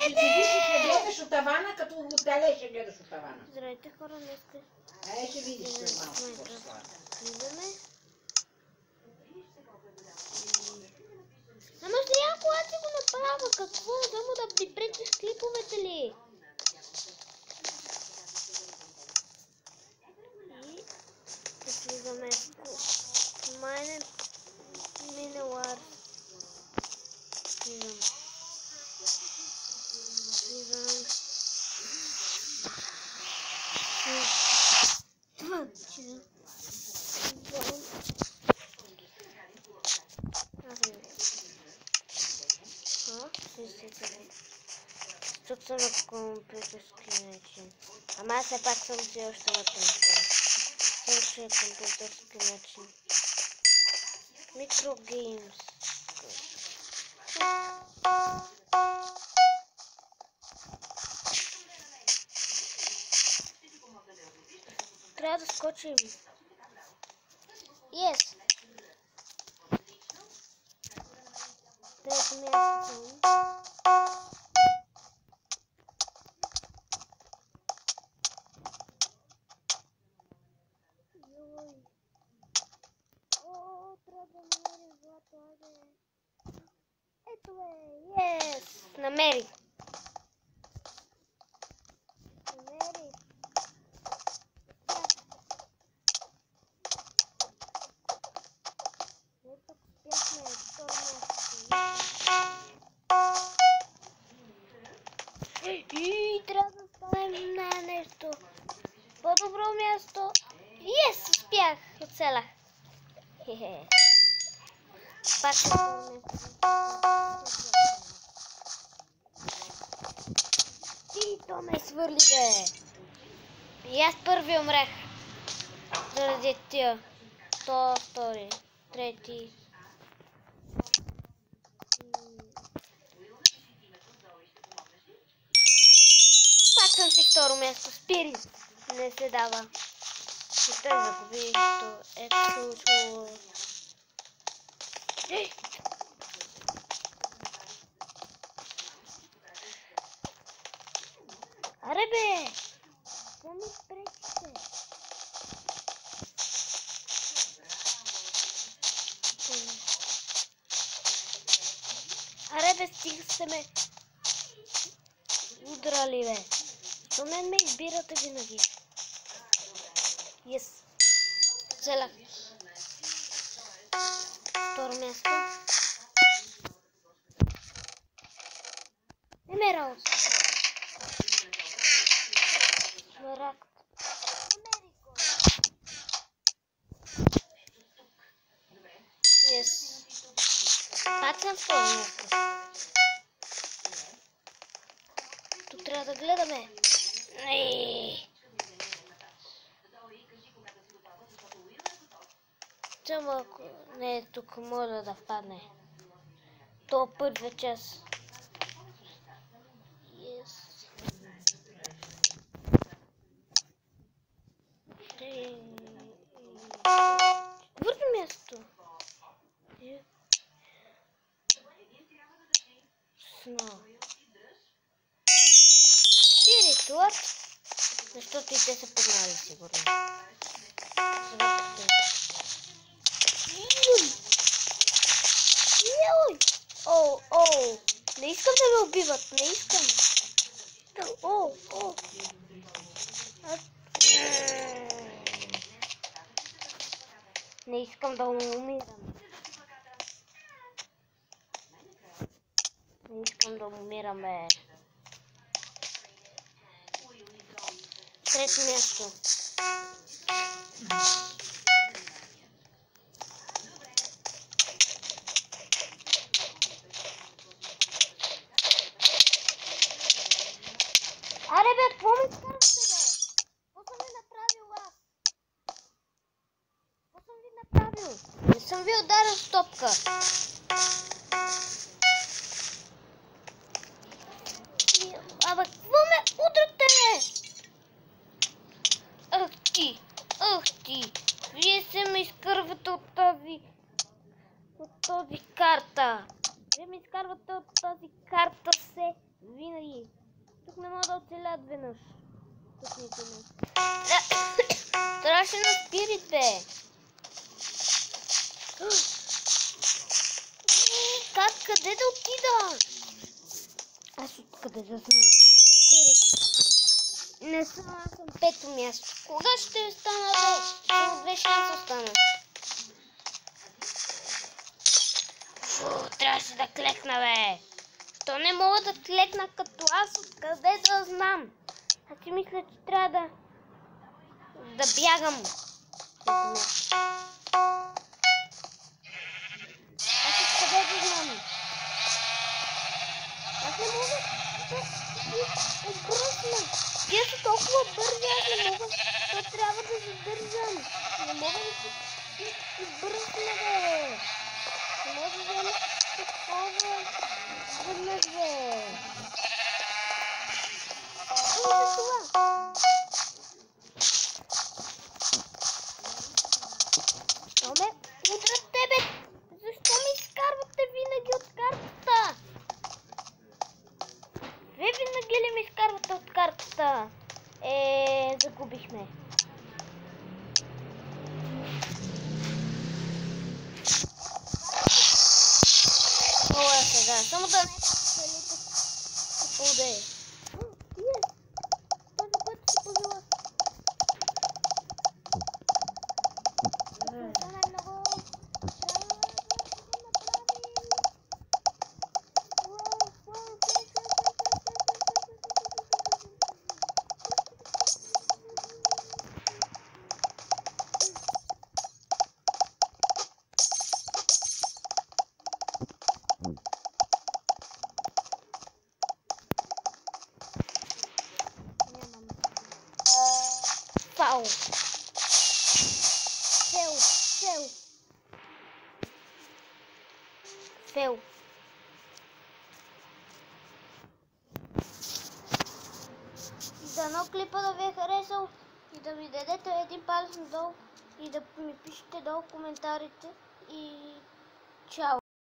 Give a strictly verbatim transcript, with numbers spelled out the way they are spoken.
Седиш и ще гледаш от тавана, като от теле ще гледаш от тавана. Здравейте хора, днес сте. Ай, ще видиш след малко. Влизаме. Ама сега кога си го направя, какво? Да му да припречиш клиповете ли? И да слизаме в майне минелар. Слизам. Слизам. Това чизам. Тук съм на компютърски начин. Ама аз все пак съм си още на телефон. Също е компютърски начин. Микрогеймс. Трябва да скочим. Yes! Трето място. О, трябва да намерим злато, айде. Ето е, yes! Намери. Намери. Ето бяхме второ място. И трябва да станем на нещо. По-добро място. Yes, успях, оцелях. Хе-хе. Пак е второ място. И то ме свърли, бе. И аз първи умрех. Заради тия. То втори. Трети. Пак съм си второ място. Спири. Не се дава. И той загуби. То е чудо. Аре бе! Какво ми пречите? Аре бе, стига се ме удрали, бе. До мен ме избирате винаги. Yes. Целях. Второ място. Емералд. Смарагд. Америко. Yes. Пак съм второ място. Тук трябва да гледаме. Само ако не е тук, може да впадне. То първия час. Yes. Върви място. Сно. Спиритуът. Защото и те са погнали, сигурно. О, о, не искам да ме убиват, не искам. О, о. Не искам да умирам. Не искам да умирам, бе. Трето място. Аре бе, какво ми скарвате, бе? Какво съм ви направил аз? Какво съм ви направил? Не съм ви ударил с топка. Абе, какво ме удрате, бе? Ах ти, ах ти. Вие се ме изкървате от тази... от тази карта. Вие ме изкарвате от тази карта се... Винаги. Тук не мога да оцелят веднъж. Тук нито не. Трябваше на спирит, бе. Как? Къде да отида? Аз откъде да знам? Не съм, аз съм пето място. Кога ще стана долу? Само две шанса остана. Фу, трябваше да клекна, бе. Що не мога да клекна като аз? Откъде да знам? Аз си мисля, че трябва да... да бягам. Аз откъде да знам? Аз не мога да отбръсна. Вие са толкова бързи, аз не мога. То трябва да задържам. Не мога да се отбръсна, бе. Не мога да взема такова веднъж, бе. Какво е това? Що ме удрят тебе? Защо ми изкарвате винаги от картата? Вие винаги ли ми изкарвате от картата? Е, загубихме. О, е сега. Само да не целите полде. Вие, този път си пожела. Най-много. Фау. Фел, фел. Фел. Дано клипа да ви е харесал и да ми дадете един палец надолу и да ми пишете долу в коментарите и чао!